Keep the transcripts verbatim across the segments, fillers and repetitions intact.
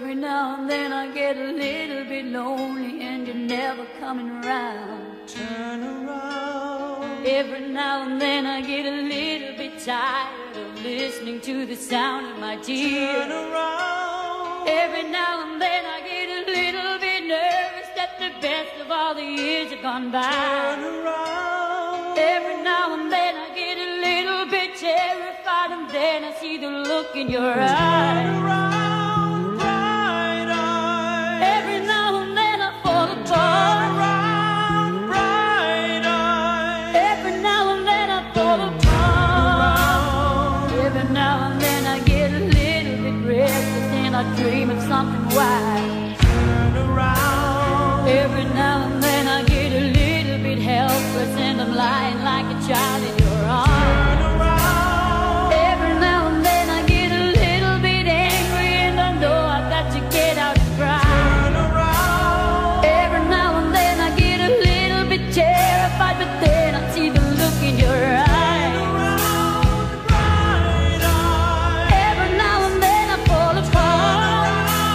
every now and then I get a little bit lonely and you're never coming around. Turn around. Every now and then I get a little bit tired of listening to the sound of my tears. Turn around. Every now and then I get a little bit nervous that the best of all the years have gone by. Turn around. Every now and then I get a little bit terrified, and then I see the look in your Turn eyes. around, bright eyes. Every now and then I fall Turn apart. around, bright eyes. Every now and then I fall apart. Every now and then I get a little bit restless and I dream of something wild. Turn around. Every now and then I get a little bit helpless and I'm lying like a child in your arms. Turn around. Every now and then I get a little bit angry and I know I've got to get out and cry. Turn around. Every now and then I get a little bit terrified, but then I see the look in your eyes. Around, bright eyes. Every now and then I fall apart.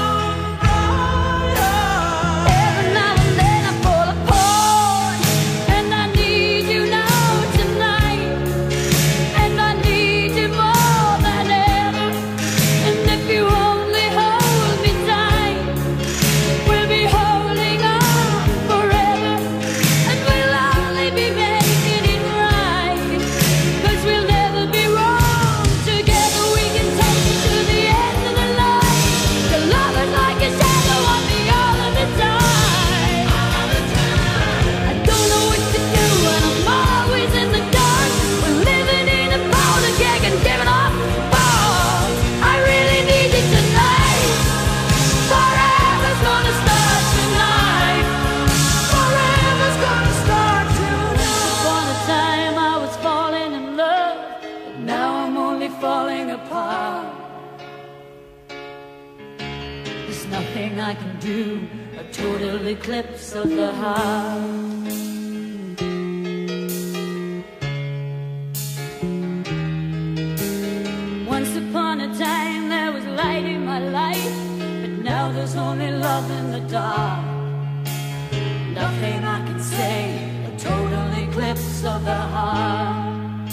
Bright eyes. Every now and then I fall apart. And I need you now tonight. And I need you more than ever. And if you only hold me tight, we'll be holding on forever. And we'll only be making it right, 'cause we'll never be wrong. Together we can take it to the end of the line. Your love is like a shadow on me all of the time. I don't know what to do and I'm always in the dark. We're living in a powder keg and giving off balls. I really need you tonight. Forever's gonna start tonight. Forever's gonna start tonight. Upon a time I was falling in love, but now I'm only falling apart. There's nothing I can do, a total eclipse of the heart. Once upon a time there was light in my life, but now there's only love in the dark. Nothing I can say, a total eclipse of the heart.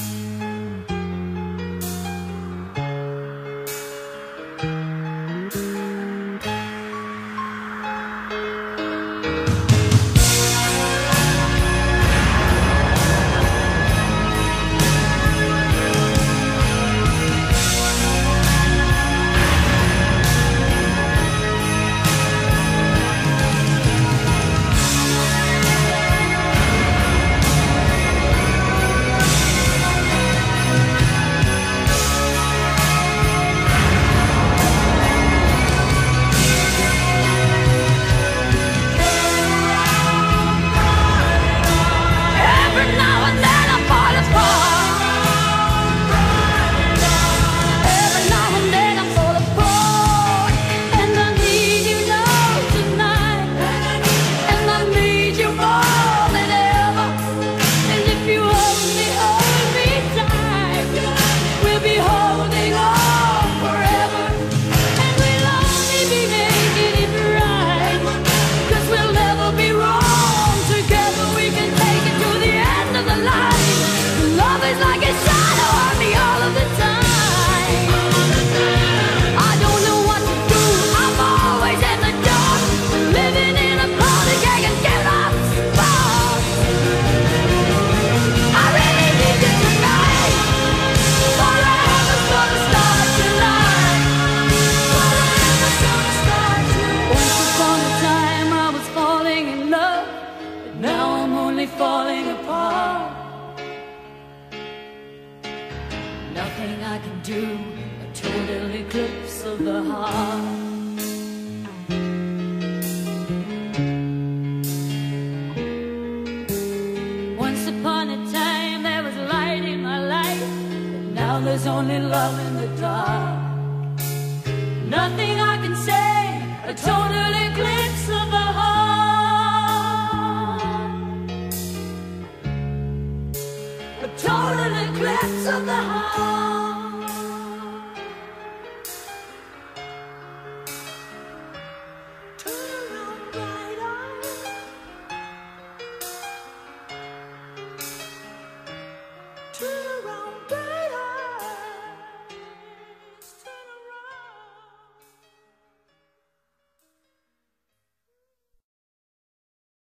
Every now and then I fall apart. Every now and then I fall apart. And I need you now tonight. And I need you more than ever. And if you only hold me tight, we'll be holding on forever. And we'll only be making it right, 'cause we'll never be wrong. Together we can take it to the end of the line. Love is like a shadow on me all of the time. I don't know what to do, I'm always in the dark. Living in a powder keg and giving off sparks. I really need you tonight. Forever's gonna start tonight. Forever's gonna start tonight. Once upon a time I was falling in love, but now I'm only falling apart. Nothing I can do, a total eclipse of the heart. Once upon a time there was light in my life, but now there's only love in the dark. Nothing I can say, a total eclipse of the heart. A total eclipse of the heart.